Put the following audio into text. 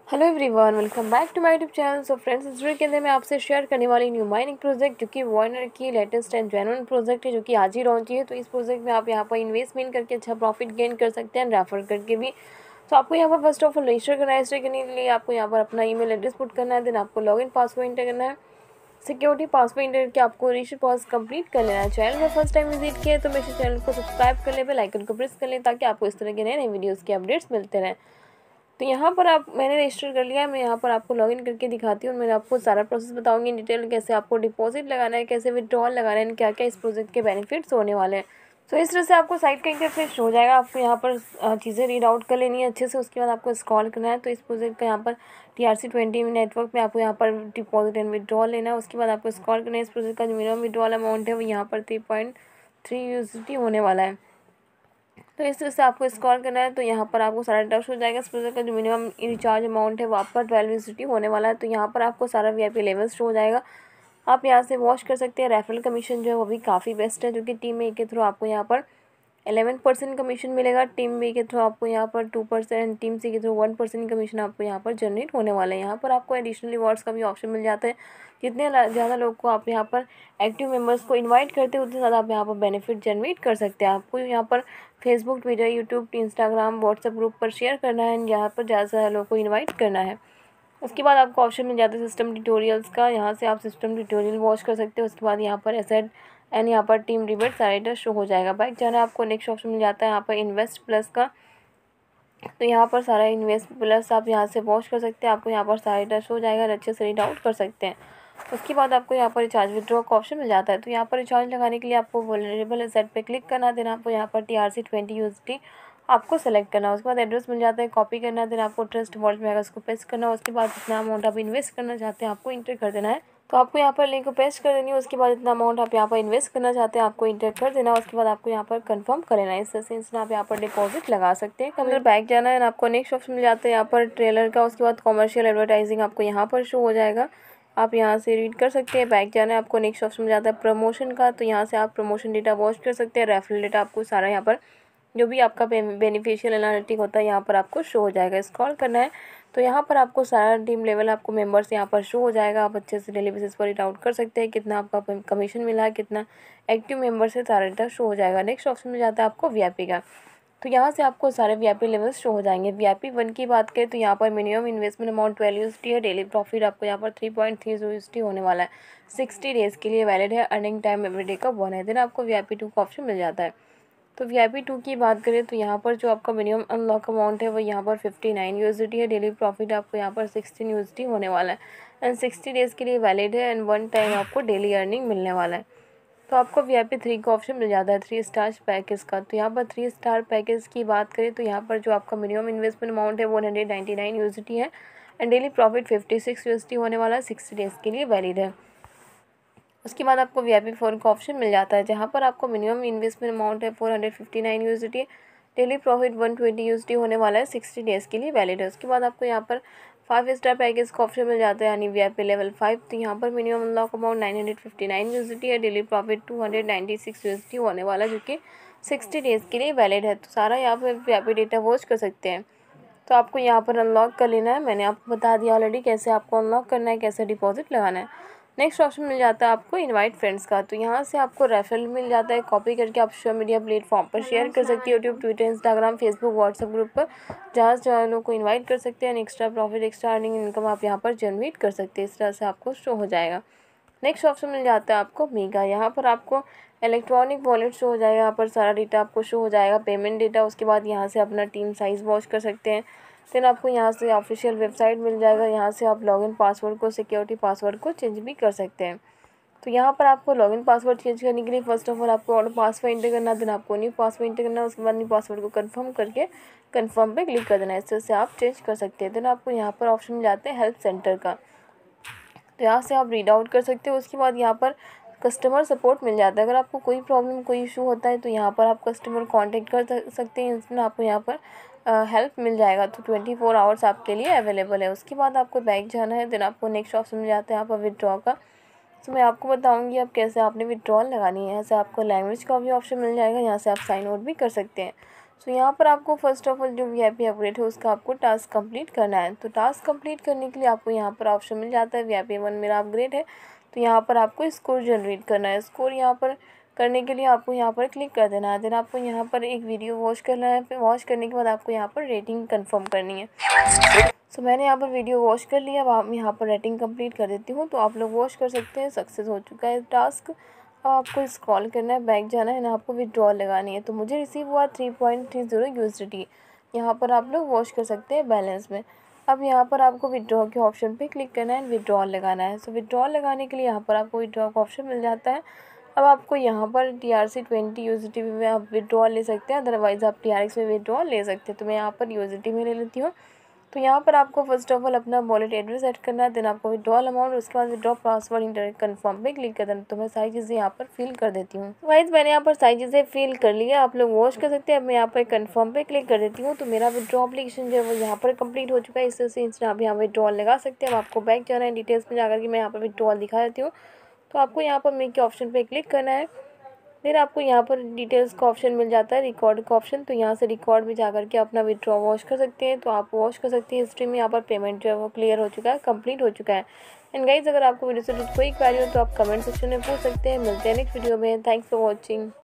Hello everyone, welcome back to my YouTube channel. So friends, इस video के अंदर मैं आपसे शेयर करने वाली न्यू माइनिंग प्रोजेक्ट जो कि वार्नर की लेटेस्ट एंड जेन्युइन प्रोजेक्ट है जो कि आज ही लॉन्च है। तो इस प्रोजेक्ट में आप यहाँ पर इन्वेस्टमेंट करके अच्छा प्रॉफिट गेन कर सकते हैं, रेफर करके भी। तो आपको यहाँ पर फर्स्ट ऑफ ऑल रजिस्टर करना है। रजिस्टर करने के लिए आपको यहाँ पर अपना ईमेल एड्रेस पुट करना है, देन आपको लॉगिन पासवर्ड इंटर करना है, सिक्योरिटी पासवर्ड इंटर करके आपको रजिस्टर प्रोसेस कंप्लीट कर लेना है। चैनल में फर्स्ट टाइम विजिट किया है तो मेरे चैनल को सब्सक्राइब कर ले, बेल आइकन को प्रेस कर लें ताकि आपको इस तरह के नए नए वीडियोज़ के अपडेट्स मिलते रहें। तो यहाँ पर मैंने रजिस्टर कर लिया है। मैं यहाँ पर आपको लॉगिन करके दिखाती हूँ। मैं आपको सारा प्रोसेस बताऊँगी इन डिटेल, कैसे आपको डिपॉजिट लगाना है, कैसे विड्रॉल लगाना है, क्या क्या इस प्रोजेक्ट के बेनिफिट्स होने वाले हैं। तो इस तरह से आपको साइट का इंटरफेस हो जाएगा। आपको यहाँ पर चीज़ें रीड आउट कर लेनी है अच्छे से, उसके बाद आपको स्क्रॉल करना है। तो इस प्रोजेक्ट का यहाँ पर TRC20 नेटवर्क में आपको यहाँ पर डिपॉजिट एंड विड्रॉल लेना है। उसके बाद आपको स्क्रॉल करना है। इस प्रोजेक्ट का जो मिनिमम विड्रॉल अमाउंट है वो यहाँ पर 3.3 USD होने वाला है। तो इस तरह से आपको स्क्रॉल करना है। तो यहाँ पर आपको सारा डाटा हो जाएगा। इस प्रोजेक्ट का जो मिनिमम रिचार्ज अमाउंट है वो आपका 12 USD होने वाला है। तो यहाँ पर आपको सारा VIP लेवल शो हो जाएगा। आप यहाँ से वॉच कर सकते हैं। रेफरल कमीशन जो है वो भी काफ़ी बेस्ट है, जो कि टीम ए के थ्रू आपको यहाँ पर 11% कमीशन मिलेगा। टीम बी के थ्रू आपको यहाँ पर 2%, टीम सी के थ्रू 1% कमीशन आपको यहाँ पर जनरेट होने वाला है। यहाँ पर आपको एडिशनल रिवॉर्ड्स का भी ऑप्शन मिल जाता है। जितने ज़्यादा लोग को आप यहाँ पर एक्टिव मेंबर्स को इनवाइट करते हैं उतने ज़्यादा आप यहाँ पर बेनिफिट जनरेट कर सकते हैं। आपको यहाँ पर Facebook, Twitter, YouTube, Instagram, WhatsApp group पर शेयर करना है, यहाँ पर ज़्यादा से ज़्यादा लोगों को इन्वाइट करना है। उसके बाद आपको ऑप्शन मिल जाता है सिस्टम ट्यूटोरियल्स का। यहाँ से आप सिस्टम ट्यूटोरियल वॉच कर सकते हो। उसके बाद यहाँ पर एसेट एंड यहाँ पर टीम रिबेट सारा शो हो जाएगा। बैक जाना है आपको, नेक्स्ट ऑप्शन मिल जाता है यहाँ पर इन्वेस्ट प्लस का। तो यहाँ पर सारा इन्वेस्ट प्लस आप यहाँ से वॉच कर सकते हैं। आपको यहाँ पर सारा डेटा शो हो जाएगा और अच्छे से रीड आउट कर सकते हैं। उसके बाद आपको यहाँ पर रिचार्ज विड्रॉ का ऑप्शन मिल जाता है। तो यहाँ पर रिचार्ज लगाने के लिए आपको वल्नरेबल एसेट पे क्लिक करना, देना आपको यहाँ पर TRC20 USD आपको सेलेक्ट करना है। उसके बाद एड्रेस मिल जाता है, कॉपी करना है, देन आपको ट्रस्ट वॉलेट में उसको पेस्ट करना है। उसके बाद जितना अमाउंट आप इन्वेस्ट करना चाहते हैं आपको इंटर कर देना है। तो आपको यहाँ पर लिंक को पेस्ट कर देनी है। उसके बाद इतना अमाउंट आप यहाँ पर इन्वेस्ट करना चाहते हैं आपको इंटर कर देना है। उसके बाद आपको यहाँ पर कंफर्म कर लेना है। इस तरह से आप यहाँ पर डिपॉजिट लगा सकते हैं। अगर बैक जाना है, आपको नेक्स्ट ऑप्शन मिल जाता है यहाँ पर ट्रेलर का। उसके बाद कॉमर्शियल एडवर्टाइजिंग आपको यहाँ पर शो हो जाएगा। आप यहाँ से रीड कर सकते हैं। बैक जाना है, आपको नेक्स्ट ऑप्शन मिल जाता है प्रमोशन का। तो यहाँ से आप प्रमोशन डेटा वॉच कर सकते हैं। रेफरल डेटा आपको सारा यहाँ पर जो भी आपका बेनिफिशियल एनालिटिक होता है यहाँ पर आपको शो हो जाएगा। स्क्रॉल करना है तो यहाँ पर आपको सारा टीम लेवल आपको मेंबर्स यहाँ पर शो हो जाएगा। आप अच्छे से डेली बेसिस पर रीड आउट कर सकते हैं कितना आपका कमीशन मिला है, कितना एक्टिव मेंबर्स है, सारा डेटा शो हो जाएगा। नेक्स्ट ऑप्शन मिल जाता है आपको VIP का। तो यहाँ से आपको सारे VIP लेवल्स शो हो जाएंगे। VIP 1 की बात करें तो यहाँ पर मिनिमम इन्वेस्टमेंट अमाउंट 12 USD है। डेली प्रॉफिट आपको यहाँ पर 3.3 USD होने वाला है। 60 डेज़ के लिए वैलिड है। अर्निंग टाइम एवरीडे का 1 है। देन आपको VIP 2 का ऑप्शन मिल जाता है। तो VIP 2 की बात करें तो यहाँ पर जो आपका मिनिमम अनलॉक अमाउंट है वो यहाँ पर 59 USD है। डेली प्रॉफिट आपको यहाँ पर 16 USD होने वाला है एंड 60 डेज़ के लिए वैलिड है एंड 1 टाइम आपको डेली अर्निंग मिलने वाला है। तो आपको VIP 3 का ऑप्शन मिल जाता है 3 स्टार पैकेज का। तो यहाँ पर 3 स्टार पैकेज की बात करें तो यहाँ पर जो आपका मिनिमम इन्वेस्टमेंट अमाउंट है 199 USD है एंड डेली प्रॉफिट 56 USD होने वाला है। 60 डेज़ के लिए वैलिड है। उसके बाद आपको VIP 4 का ऑप्शन मिल जाता है, जहाँ पर आपको मिनिमम इन्वेस्टमेंट अमाउंट है 459 USD, डेली प्रॉफिट 120 USD होने वाला है। 60 डेज़ के लिए वैलिड है। उसके बाद आपको यहाँ पर 5 स्टार पैकेज का ऑप्शन मिल जाता है, यानी VIP लेवल 5। तो यहाँ पर मिनिमम अनलॉक अमाउंट 959 USD है, डेली प्रॉफिट 296 USD होने वाला है, जो कि 60 डेज़ के लिए वैलिड है। तो सारा यहाँ पर VIP डेटा वॉच कर सकते हैं। तो आपको यहाँ पर अनलॉक कर लेना है। मैंने आपको बता दिया ऑलरेडी कैसे आपको अनलॉक करना है, कैसे डिपॉजिट लगाना है। नेक्स्ट ऑप्शन मिल जाता है आपको इनवाइट फ्रेंड्स का। तो यहाँ से आपको रेफरल मिल जाता है, कॉपी करके आप सोशल मीडिया प्लेटफॉर्म पर शेयर कर सकते हैं। YouTube, Twitter, Instagram, Facebook, WhatsApp group पर जहाँ से लोगों को इन्वाइट कर सकते हैं। Extra profit, extra earning income आप यहाँ पर जनरेट कर सकते हैं। इस तरह से आपको शो हो जाएगा। नेक्स्ट ऑप्शन मिल जाता है आपको मीगा। यहाँ पर आपको इलेक्ट्रॉनिक वॉलेट शो हो जाएगा। यहाँ पर सारा डेटा आपको शो हो जाएगा, पेमेंट डेटा। उसके बाद यहाँ से अपना टीम साइज़ वॉच कर सकते हैं। देन आपको यहाँ से ऑफिशियल वेबसाइट मिल जाएगा। यहाँ से आप लॉगिन पासवर्ड को, सिक्योरिटी पासवर्ड को चेंज भी कर सकते हैं। तो यहाँ पर आपको लॉगिन पासवर्ड चेंज करने के लिए फर्स्ट ऑफ ऑल आपको ऑटो पासवर्ड इंटर करना, देन आपको न्यू पासवर्ड इंटर करना। उसके बाद न्यू पासवर्ड को कंफर्म करके कंफर्म पे क्लिक कर देना। इस तरह से आप चेंज कर सकते हैं। देन आपको यहाँ पर ऑप्शन मिल जाते हैं हेल्प सेंटर का। तो यहाँ से आप रीड आउट कर सकते हो। उसके बाद यहाँ पर कस्टमर सपोर्ट मिल जाता है। अगर आपको कोई प्रॉब्लम, कोई इशू होता है तो यहाँ पर आप कस्टमर कांटेक्ट कर सकते हैं। इसमें आपको यहाँ पर हेल्प मिल जाएगा। तो 24 आवर्स आपके लिए अवेलेबल है। उसके बाद आपको बैक जाना है, देन आपको नेक्स्ट ऑप्शन मिल जाता है यहाँ पर विड्रॉ का। तो मैं आपको बताऊंगी अब कैसे आपने विड्रॉल लगानी है। यहाँ से आपको लैंग्वेज का भी ऑप्शन मिल जाएगा। यहाँ से आप साइन आउट भी कर सकते हैं। सो यहाँ पर आपको फर्स्ट ऑफ ऑल जो VIP अपग्रेड है उसका आपको टास्क कंप्लीट करना है। तो टास्क कंप्लीट करने के लिए आपको यहाँ पर ऑप्शन मिल जाता है VIP 1 मेरा अपग्रेड है, तो यहाँ पर आपको स्कोर जनरेट करना है। स्कोर यहाँ पर करने के लिए आपको यहाँ पर क्लिक कर देना है। देन आपको यहाँ पर एक वीडियो वॉच करना है। फिर वॉच करने के बाद आपको यहाँ पर रेटिंग कंफर्म करनी है। सो मैंने यहाँ पर वीडियो वॉच कर लिया। अब आप यहाँ पर रेटिंग कंप्लीट कर देती हूँ, तो आप लोग वॉच कर सकते हैं। सक्सेस हो चुका है टास्क। अब आपको स्क्रॉल करना है, बैक जाना है ना, आपको विड्रॉल लगानी है। तो मुझे रिसीव हुआ 3.30 USDT। यहाँ पर आप लोग वॉच कर सकते हैं बैलेंस में। अब यहाँ पर आपको विड्रॉ के ऑप्शन पे क्लिक करना है, विड्रॉल लगाना है। सो विड्रॉल लगाने के लिए यहाँ पर आपको विड्रॉ का ऑप्शन मिल जाता है। अब आपको यहाँ पर TRC 20 USDT में आप विड्रॉल ले सकते हैं, अदरवाइज़ आप TRX में विड्रॉल ले सकते हैं। तो मैं यहाँ पर USDT में ले लेती हूँ। तो यहाँ पर आपको फर्स्ट ऑफ ऑल अपना वॉलेट एड्रेस ऐड करना है। देन आपको विड्रॉल अमाउंट, उसके बाद विड्रॉ पासवर्ड इंटरनेट कन्फर्म पे क्लिक कर देना। तो मैं सारी चीज़ें यहाँ पर फिल कर देती हूँ। वाइज मैंने यहाँ पर सारी चीज़ें फिल कर ली है, आप लोग वॉच कर सकते हैं। अब मैं यहाँ पर कन्फर्म पे क्लिक कर देती हूँ। तो मेरा विड्रॉ एप्लीकेशन जो है वो यहाँ पर कंप्लीट हो चुका है। इससे इंस्टेंट आप यहाँ विड्रॉल लगा सकते हैं। अब आपको बैक जाना है, डिटेल्स में जाकर के मैं यहाँ पर विड्रॉल दिखा देती हूँ। तो आपको यहाँ पर मेक के ऑप्शन पर क्लिक करना है। फिर आपको यहाँ पर डिटेल्स का ऑप्शन मिल जाता है, रिकॉर्ड का ऑप्शन। तो यहाँ से रिकॉर्ड में जाकर के अपना विड्रॉ वॉच कर सकते हैं। तो आप वॉच कर सकते हैं हिस्ट्री में। यहाँ पर पेमेंट जो है वो क्लियर हो चुका है, कंप्लीट हो चुका है। एंड गाइज, अगर आपको वीडियो से कोई क्वेरी हो तो आप कमेंट सेक्शन में पूछ सकते हैं। मिलते हैं नेक्स्ट वीडियो में। Thanks for watching.